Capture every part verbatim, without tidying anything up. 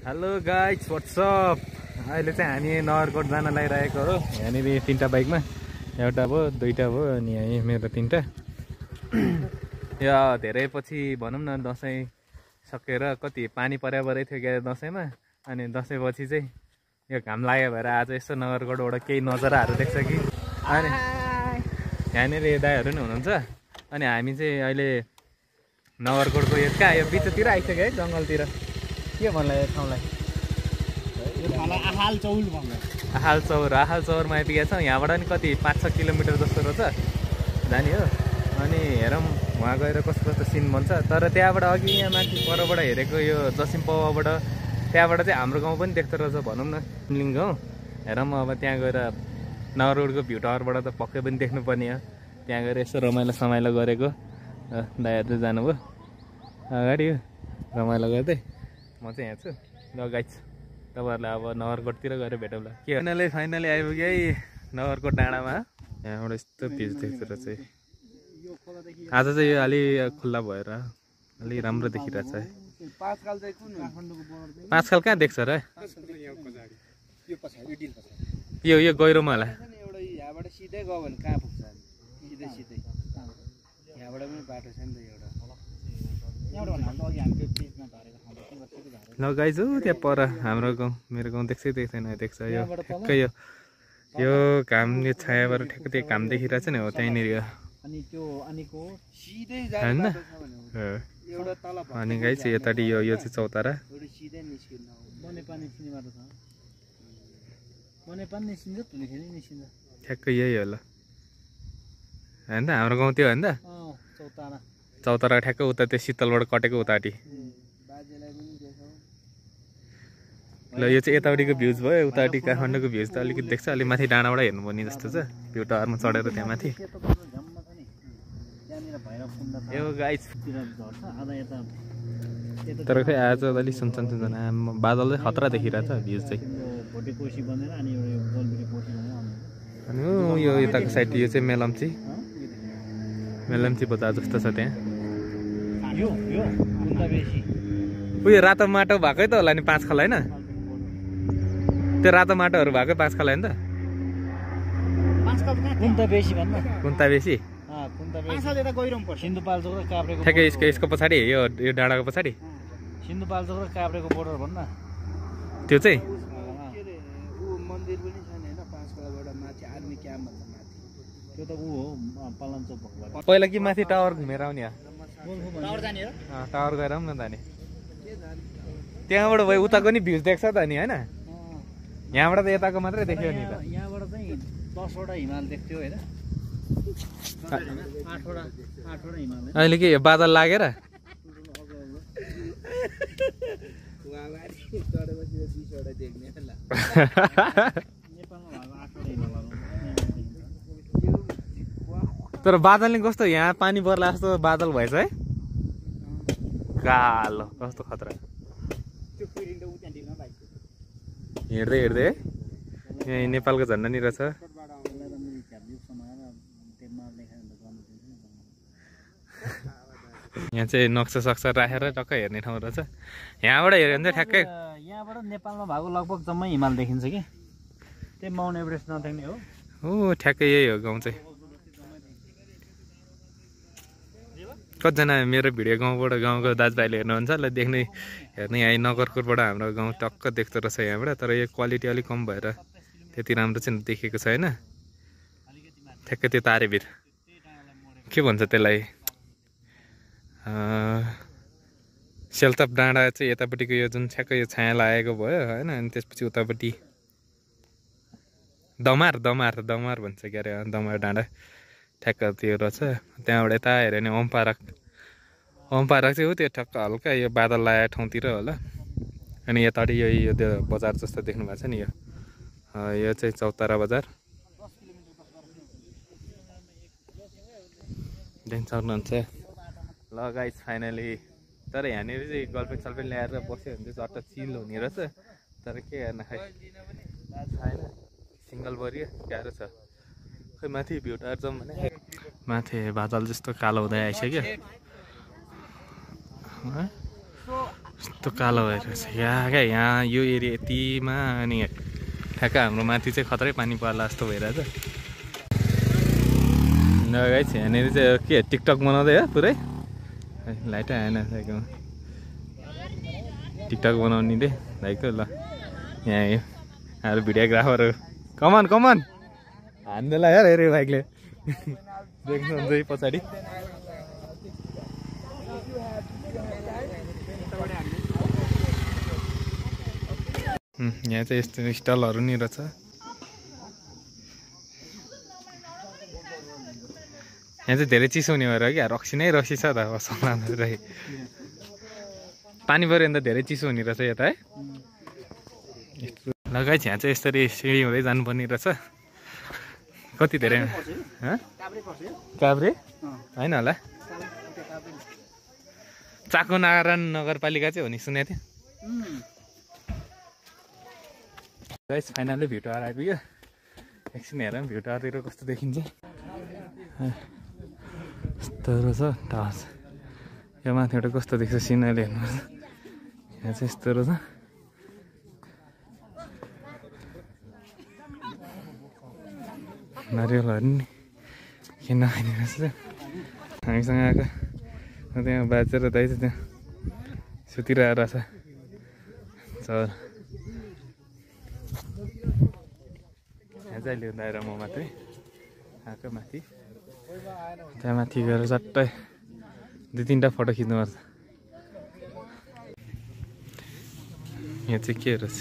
Hello guys what's up. अहिले चाहिँ हामी नगरकोट जान लागिरहेको हो। यहाँनिर तिनवटा बाइकमा एउटा भयो दुईवटा भयो अनि यहाँ मेरो तिनवटा। यो धेरै पछि भनौँ न दसैँ सकेर कति पानी पर्या परै थियो क्या दसैँमा। अनि दसैँ पछि चाहिँ यो घाम लाग्यो भएर आज यसो नगरकोटबाट केही नजाराहरू देख्छ कि। अनि यहाँनिर दाइहरू नि हुनुहुन्छ। अनि हामी चाहिँ अहिले नगरकोटको यो कहाँ यो बिचतिर आइसक्यो है जङ्गलतिर। के भन्ला यो ठाउँलाई आहाल चौर भन्छ। आहाल चौर आहाल चौरमा आइपुगेको छौँ। यहाँबाट नि कति पाँच छ किलोमिटर जस्तो रहेछ जाने हो। अनि हेरौँ वहाँ गएर कस्तो कस्तो सिन बन्छ। तर त्यहाँबाट अघि यहाँ माथि परबाट हेरेको यो दक्षिण पौवाबाट त्यहाँबाट चाहिँ हाम्रो गाउँ पनि देख्दो रहेछ भनौँ न लिङ गाउँ। हेरौँ अब त्यहाँ गएर नगरकोटको भ्यू टावरबाट त पक्कै पनि देख्नुपर्ने हो। त्यहाँ गएर यसो रमाइलो समाइलो गरेको दाइहरू चाहिँ जानुभयो अगाडि हो रमाइलो गर्दै। म चाहिँ यहाँ छु ल गाइज तपाईँहरूलाई अब नगरकोटतिर गएर भेटौँला। के फाइनली फाइनली आइपुग्यो है नगरकोट डाँडामा। यहाँबाट यस्तो भ्यू देख्दो रहेछ। आज चाहिँ यो अलि खुल्ला भएर अलि राम्रो देखिरहेछ है। पाँच खाल कहाँ देख्छ र यो यो गहिरोमा होला। यहाँबाट सिधै गयो भने कहाँ पुग्छ सिधै सिधै यहाँबाट पनि बाटो छ नि त ल एउटा गाइज हो त्यहाँ पर हाम्रो गाउँ मेरो गाउँ देख्छै देख्दैन देख्छ यो ठ्याक्कै यो यो घामले छायाबाट ठ्याक्कै त्यो घाम देखिरहेछ नि हो त्यहीँनिर होइन। अनि गाइज यतापट्टि यो यो चाहिँ चौतारा ठ्याक्कै यही होला होइन हाम्रो गाउँ त्यो होइन त चौतारा ठ्याक्कै उता त्यो शीतलबाट कटेको उतापट्टि। ल यो चाहिँ यतापट्टिको भ्युज भयो। उतापट्टि काठमाडौँको भ्युज त अलिकति देख्छ। अलिक माथि डाँडाबाट हेर्नुपर्ने जस्तो छ भ्यू टावरमा चढेर त्यहाँ माथि। यो गाइस तर खै आज अलिक सुनसान सुनसान बादल चाहिँ खतरा देखिरहेछ भ्युज चाहिँ। अनि यो यताको साइड यो चाहिँ मेलम्ची मेलम्ची बजार जस्तो छ त्यहाँ। उयो रातो माटो भएकै त होला नि पाँच खाल होइन। त्यो रातो माटोहरू भएकै पाँच खाल होइन त। कुन्ता बेसी ठ्याक्कै यसको यसको पछाडि यो यो डाँडाको पछाडि सिन्धुपाल्चोक र काभ्रेको बोर्डर भन्न त्यो चाहिँ मन्दिर पनि छ नि होइन पाँच कलाबाट माथि आर्मी क्याम्प भन्छ माथि त्यो त ऊ हो पलाञ्चोक भएको पहिला कि माथि टावर घुमेर आउने टावर जाने हो टावर गएर आउँ न त नि त्यहाँबाट भयो उताको नि भ्युज देख्छ त नि होइन। यहाँबाट त यताको मात्रै देख्यो नि त। यहाँबाट चाहिँ दसवटा हिमाल देख्थ्यो होइन आठवटा आठवटा हिमाल अहिले के बादल लागेर तर बादलले कस्तो यहाँ पानी पर्ला जस्तो बादल भएछ है कालो कस्तो खतरा हिँड्दै हिँड्दै यहाँ नेपालको झन्डा नि रहेछ। यहाँ चाहिँ नक्सा सक्सा राखेर टक्कै हेर्ने ठाउँ रहेछ। यहाँबाट हेऱ्यो भने चाहिँ ठ्याक्कै यहाँबाट नेपालमा भएको लगभग जम्मै हिमाल देखिन्छ कि त्यही माउन्ट एभरेस्ट नदेख्ने हो। हो ठ्याक्कै यही हो गाउँ चाहिँ। कतिजना मेरो भिडियो गाउँबाट गाउँको दाजुभाइले हेर्नुहुन्छ ल देख्ने हेर्ने यहाँ नगरकोटबाट हाम्रो गाउँ टक्क देख्दो रहेछ यहाँबाट। तर यो क्वालिटी अलिक कम भएर त्यति राम्रो चाहिँ देखेको छ होइन। ठ्याक्कै त्यो तारेभिर के भन्छ त्यसलाई सेल्टप डाँडा चाहिँ यतापट्टिको यो जुन ठ्याक्कै यो छाया लागेको भयो होइन। अनि त्यसपछि उतापट्टि दमार दमार दमार भन्छ क्या अरे दमार डाँडा ठ्याक्क त्यो रहेछ। त्यहाँबाट यता हेऱ्यो भने ओम पार्क ओम पार्क चाहिँ हो त्यो ठ्याक्क हल्का यो बादल लागेको ठाउँतिर होला। अनि यतापट्टि यो यो त्यो बजार जस्तो देख्नु भएको छ नि यो यो चाहिँ चौतारा बजार देख्न सक्नुहुन्छ। ल गाइस फाइनली तर यहाँनिर चाहिँ गर्लफ्रेन्ड सलफ्रेन्ड ल्याएर बस्यो भने चाहिँ चट्ट चिल हुने रहेछ। तर के गर्न खै छैन सिङ्गल बरियो गाह्रो छ। खै माथि भ्यू टावर जाउँ भने माथि बादल जस्तो कालो हुँदै आइसक्यो। यस्तो कालो भएर यहाँ क्या यहाँ यो एरिया यतिमा अनि ठ्याक्क हाम्रो माथि चाहिँ खतरै पानी पर्ला जस्तो भइरहेछ। गाइस यहाँनिर चाहिँ के टिकटक बनाउँदै हो पुरै लाइटै आएन साइकमा टिकटक बनाउने दे भाइको ल यहाँ यो हाम्रो भिडियोग्राफर कमान कमान हान्दैला यार हेऱ्यो बाइकले देख्नुहुन्छ पछाडि यहाँ चाहिँ यस्तो स्टलहरू नि रहेछ। यहाँ चाहिँ धेरै चिसो हुने भएर क्या रक्सी नै रक्सी छ त रही पानी पऱ्यो भने त धेरै चिसो हुने रहेछ यता है। लगाइ यहाँ चाहिँ यसरी सिँढी हुँदै जानुपर्ने रहेछ। कति धेरै काभ्रे होइन होला चाको नारायण नगरपालिका चाहिँ हो नि सुनेको थिएँ। गाइस फाइनली भ्यू टावर आइपुग्यो। एकछिन हेर भ्यू टावरतिर कस्तो देखिन्छ। यस्तो रहेछ टावर यो माथिबाट कस्तो देख्छ सिनरी हेर्नुहोस्। यहाँ चाहिँ यस्तो रहेछ। नारियलहरू नि किन खाने रहेछ हामीसँग आएको त्यहाँ बाजेर दाइ चाहिँ त्यहाँ सुतिरहेको रहेछ चर। यहाँ चाहिँ अहिले दाएर म मात्रै आएको माथि त्यहाँ माथि गएर चट्टै दुई तिनवटा फोटो खिच्नुपर्छ। यहाँ चाहिँ के रहेछ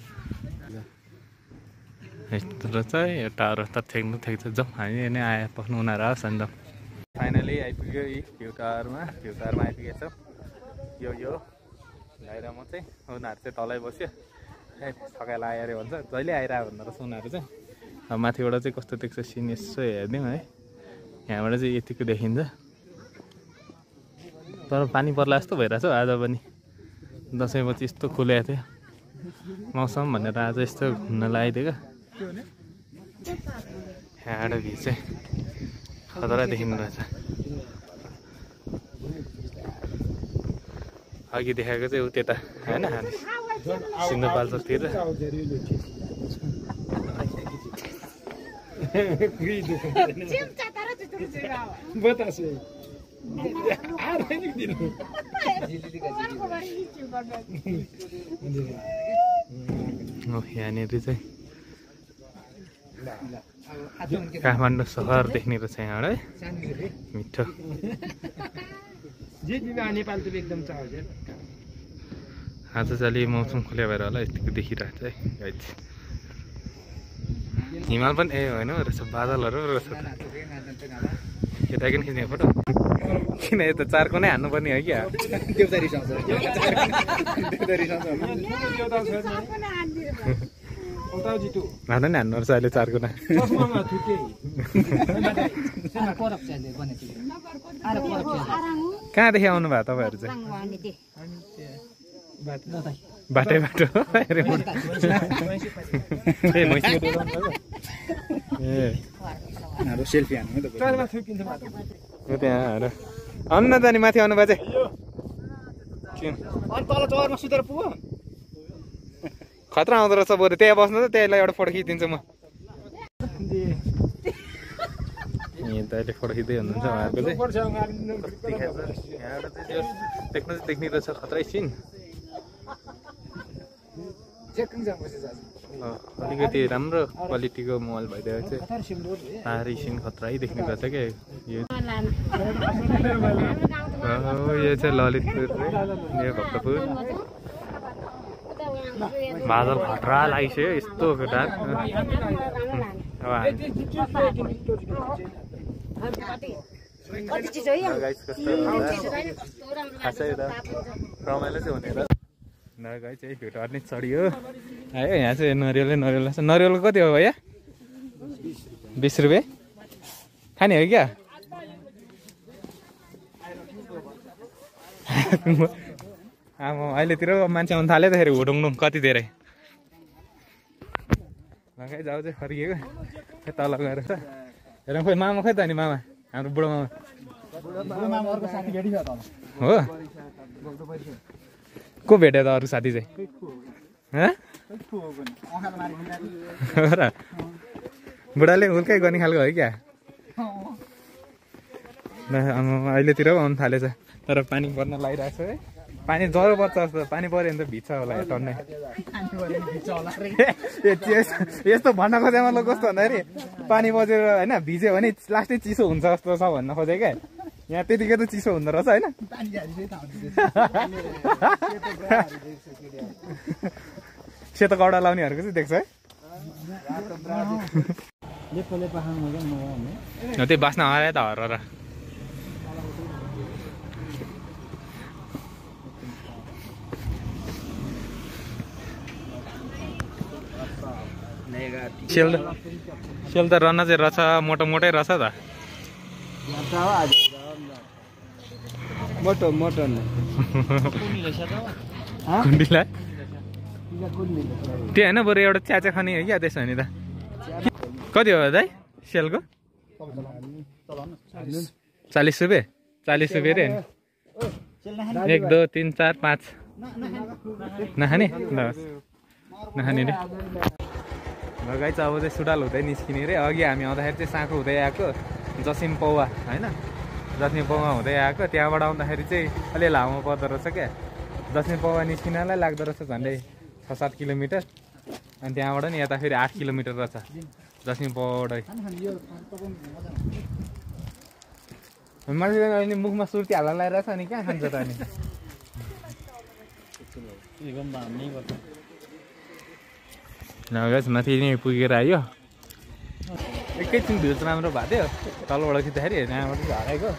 यस्तो रहेछ यो टावर त थ्याक्नु थ्याक्छ जाउँ हामी नै आए पख्नु उनीहरू आओस् अनि जाउँ। फाइनली आइपुग्यो यी भ्यू टावरमा भ्यू टावरमा आइपुगेको छ। यो यो आएर म चाहिँ उनीहरू चाहिँ तलै बस्यो ए थकाइ लाग्यो अरे भन्छ जहिले आइरह भन्दो रहेछ उनीहरू चाहिँ। अब माथिबाट चाहिँ कस्तो देख्छ सिन यसो हेरिदिउँ है। यहाँबाट चाहिँ यतिको देखिन्छ तर पानी पर्ला जस्तो भइरहेछ हौ। आज पनि दसैँपछि यस्तो खुलेको थियो मौसम भनेर आज यस्तो घुम्न लगाइदियो क्या। यहाँबाट भ्यू चाहिँ खतरा देखिँदो रहेछ। अघि देखाएको चाहिँ उ त्यता होइन सिन्धुपाल्चोकतिर यहाँनिर चाहिँ काठमाडौँ सहर देख्ने रहेछ यहाँबाट है मिठो। आज चाहिँ अलि मौसम खुल्या भएर होला यतिको देखिरहेको छ है गाइस। हिमाल पनि ए होइन रहेछ बादलहरू रहेछ यता किन खिच्ने फोटो किन यता चारको नै हान्नुपर्ने हो क्या। हान्नु नि हान्नु रहेछ अहिले चारको ना कहाँदेखि आउनु भयो तपाईँहरू चाहिँ बाटै बाटो सेल्फी हान्नु त्यहाँ आउनु न जाने माथि आउनु भएको चाहिँ तल चौरमा सुतेर पुग्यो खतरा आउँदो रहेछ बरु त्यहाँ बस्नु त त्यहाँलाई एउटा फोटो खिचिदिन्छु म। यहाँ त अहिले फोटो खिच्दै हुनुहुन्छ उहाँहरूको चाहिँ यहाँबाट चाहिँ देख्नु चाहिँ देख्ने रहेछ खतरै सिन। अलिकति राम्रो क्वालिटीको मोबाइल भइदिएको चाहिँ पाहाडी सिन खतरै देख्ने रहेछ क्या। यो यो चाहिँ ललितपुर यो भक्तपुर बादल खतरा लागिसक्यो यस्तो डार्क। अब खासै त रमाइलो चाहिँ हुने र गाई चाहिँ भ्यू टावर नै चढियो आयो। यहाँ चाहिँ नरिवलै नरिवल छ। नरिवलको कति हो भैया बिस रुपियाँ खाने हो क्या। आमा अहिलेतिर मान्छे आउनु थाल्यो त फेरि हुडुङडुङ कति धेरै लगाइ जाऊ चाहिँ फर्किएको तल गएर छ हेरौँ खोइ मामा खोइ त नि मामा हाम्रो बुढो मामा हो को भेट्यो त अरू साथी चाहिँ हँ र बुढाले हुल्कै गर्ने खालको है क्या अहिलेतिर पो आउनु थालेछ तर पानी पर्न लागिरहेको छ है पानी ज्वरो पर्छ जस्तो पानी पऱ्यो भने त भिज्छ होला टन्नै यस्तो भन्न खोजेँ मतलब कस्तो भन्दाखेरि पानी बजेर होइन भिज्यो भने लास्टै चिसो हुन्छ जस्तो छ भन्न खोजेँ क्या यहाँ त्यतिकै त चिसो हुँदो रहेछ होइन सेतो कपडा लाउनेहरूको चाहिँ देख्छ है त्यही बाँच्न आयो त हर र सेल सेल त रहन चाहिँ रहेछ मोटो मोटै रहेछ त मोटो मोटो कुण्डीलाई त्यो होइन बरु एउटा च्याचा खाने हो क्या त्यसो भने त कति हो दाइ सेलको चालिस रुपियाँ चालिस रुपियाँ रे एक दो तिन चार पाँच नखाने ल नखाने रे गाई चाहिँ अब चाहिँ सुडाल हुँदै निस्किने रे अघि हामी आउँदाखेरि चाहिँ साँखो हुँदै आएको जसिम पौवा होइन जसिम पौवा हुँदै आएको त्यहाँबाट आउँदाखेरि चाहिँ अलि लामो पर्दो रहेछ क्या जसिम पौवा निस्किनलाई लाग्दो रहेछ झन्डै छ सात किलोमिटर अनि त्यहाँबाट नि यता फेरि आठ किलोमिटर रहेछ जसिम पौवाबाटै मान्छेले अहिले मुखमा सुर्ती हाल्न लगाइरहेछ अनि कहाँ खान्छ त अनि नगएछ माथि नै पुगेर आयो एकैछिन भिउ राम्रो भएको थियो तलबाट खिच्दाखेरि यहाँबाट हराएको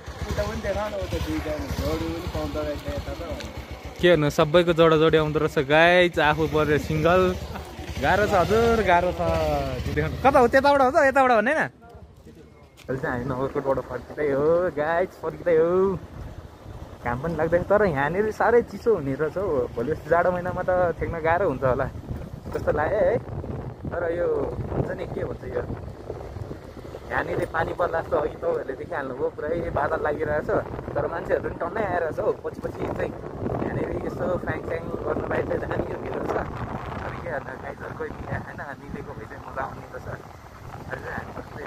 के गर्नु सबैको जोडा जोडी आउँदो रहेछ गाई चाहिँ आफू पऱ्यो सिङ्गल गाह्रो छ हजुर गाह्रो छ कता हो त्यताबाट हो त यताबाट भन्ने न अहिले चाहिँ हामी नगरकोटबाट फर्किँदै हो गाई फर्किँदै हो घाम पनि लाग्दैन तर यहाँनिर साह्रै चिसो हुने रहेछ हौ भोलि जस्तो जाडो महिनामा त ठेक्न गाह्रो हुन्छ होला जस्तो लाग्यो है तर यो हुन्छ नि के भन्छ यो यहाँनिर पानी पर्ला जस्तो अघि तपाईँहरूले देखिहाल्नुभयो पुरै बादल लागिरहेछ तर मान्छेहरू पनि टन्नै आइरहेछ हौ पछि पछि चाहिँ यहाँनिर यसो फ्याङ फ्याङ गर्नुलाई चाहिँ धानी हुने रहेछ तर के गर्दा गाईहरूको होइन निलेको भए चाहिँ मजा आउने रहेछ अहिले चाहिँ हामी बस्दै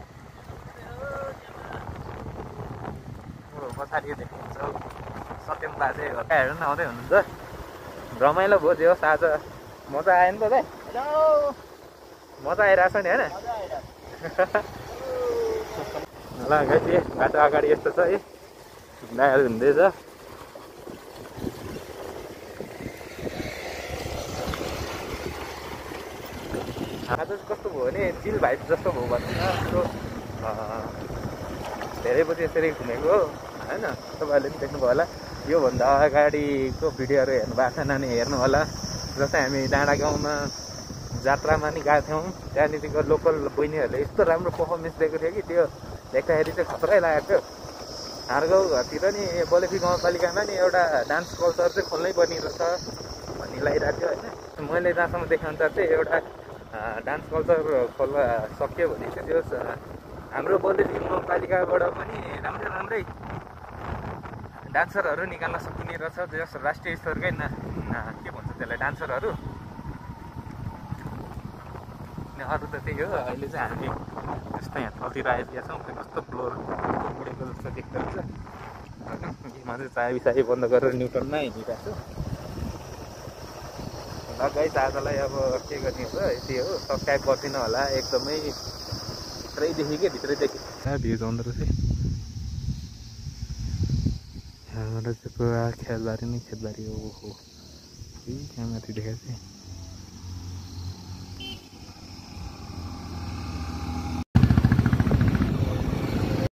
हो पछाडि देख्नुहुन्छ सत्यम बाजे हो हेर्नु न आउँदै हुनुहुन्छ रमाइलो भयो जे होस् आज मजा आयो नि त दाइ मजा आइरहेछ नि होइन ल गाई बाटो अगाडि यस्तो छ है गाईहरू हुँदैछ आज कस्तो भयो भने चिल भाइब जस्तो भयो भन्नु धेरै पछि यसरी घुमेको होइन तपाईँहरूले पनि देख्नुभयो होला योभन्दा अगाडिको भिडियोहरू हेर्नु भएको छैन भने हेर्नु होला जस्तै हामी डाँडा गाउँमा जात्रामा नि गएको थियौँ त्यहाँनिरको लोकल बहिनीहरूले यस्तो राम्रो पर्फर्मेन्स दिएको थियो कि त्यो देख्दाखेरि चाहिँ खतरै लागेको थियो हाम्रो गाउँघरतिर नि बलेफी गाउँपालिकामा नि एउटा डान्स कल्चर चाहिँ खोल्नै पर्ने रहेछ भन्ने लागिरहेको थियो होइन मैले जहाँसम्म देखाउनुसार चाहिँ एउटा डान्स कल्चर खोल्न सक्यो भने चाहिँ त्यो हाम्रो बलेफी गाउँपालिकाबाट पनि राम्रै राम्रै डान्सरहरू निकाल्न सकिने रहेछ जस राष्ट्रिय स्तरकै ना के भन्छ त्यसलाई डान्सरहरू अरू त त्यही हो अहिले चाहिँ हामी जस्तो यहाँ तलतिर आइपुगेका छौँ कस्तो ब्लोर उडेको जस्तो देख्दो रहेछ म चाहिँ चाबी साबी बन्द गरेर न्युट्रलमा हिँडिरहेको छु ल गाइस आजलाई अब के गर्ने हो यति हो सब्सक्राइब गरिदिनु होला एकदमै भित्रैदेखि के भित्रैदेखि भिज आउँदो रहेछ यहाँबाट चाहिँ पुरा खेतबारी नै खेतबारी हो हो त्यहाँ माथि देखाएको चाहिँ